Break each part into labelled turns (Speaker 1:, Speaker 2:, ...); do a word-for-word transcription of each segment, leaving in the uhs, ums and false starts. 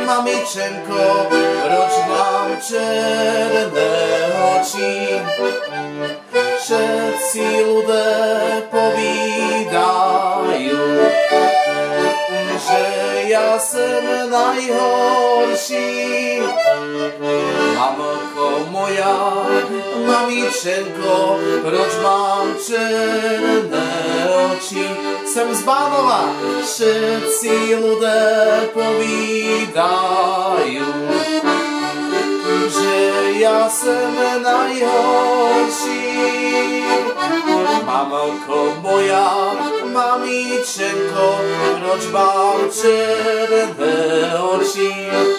Speaker 1: mamičenko, proč mám černé oči? Všetci ľudia povídajú, že ja som najhorší. Mamko moja, mamičenko, proč mám černé oči? Sem z Bánova, všetci ľudia povídajú, že ja som najhorší. Mamko moja, mamičenko, proč mám černé oči?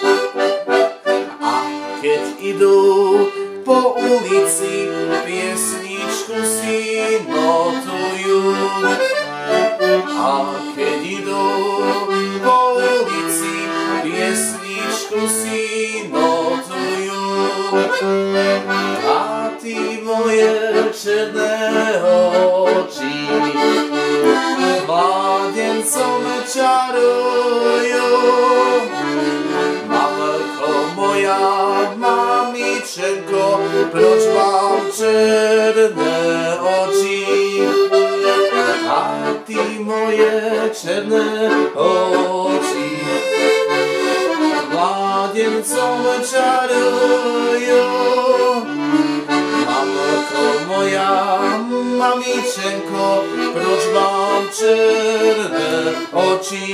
Speaker 1: A keď idú po ulici, piesničku si notujú. A keď idú po ulici, piesničku si notujú. A ty moje černé oči mládencom čarujú. Mamko moja, mamičenko, proč mám černé oči? A ty moje černé oči mládencom čarujú. Mamko moja, mamičenko, proč mám černé oči?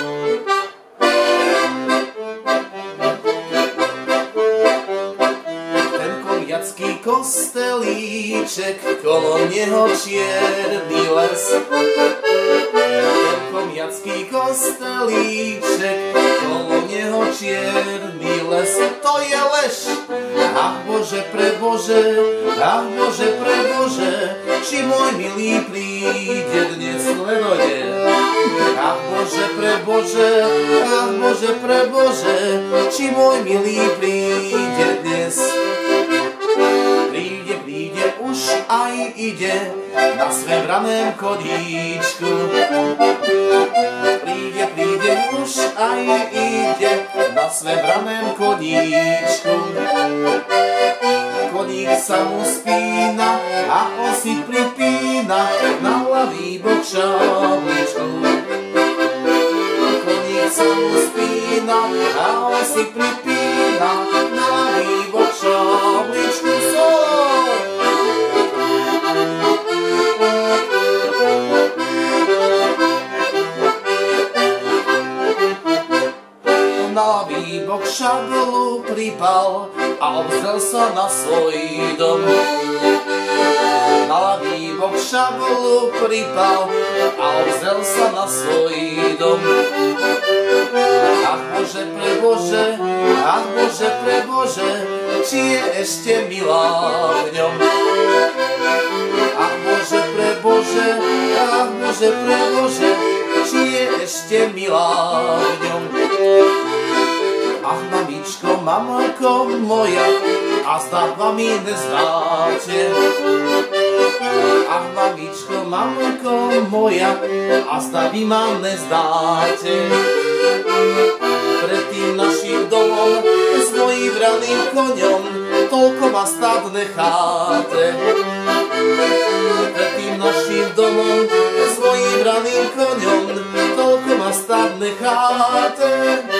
Speaker 1: Ten konjacký kostelíček, kolo neho čierny les. Ten konjacký kostelíček, kolo neho čierny les. To je lež. Ach Bože, prebože, ach Bože, prebože, či môj milý príde dnes, nedojde. Ach Bože, prebože, ach Bože, prebože, či môj milý príde dnes. Príde, príde, už aj ide na svém raném koníčku. Príde, príde, už aj ide na svém raném koníčku. Koník sa mu spína a on si pripína na ľavý bok šabličku. Koník sa mu spína a on si pripína na ľavý bok šabličku. Na ľavý bok šablu pripal a obzrel sa na svoj dom. Na ľavý bok šablu pripal a obzrel sa na svoj dom. Ach Bože, prebože, ach Bože, prebože, či je ešte milá v ňom. Ach Bože, prebože, ach Bože, prebože, či je ešte milá v ňom. Ach mamičko, mamko moja, a zdá vám mi nezdáte. Ach mamičko, mamko moja, a zdá vy ma nezdáte. Pred tým naším domom s mojím raným koňom toľko ma stáť necháte. Pred tým naším domom s mojím raným koňom toľko ma stáť necháte.